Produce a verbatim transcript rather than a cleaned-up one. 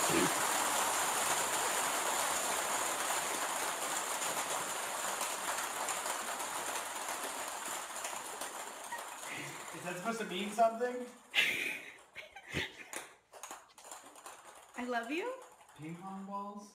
Is that supposed to mean something? I love you? Ping pong balls?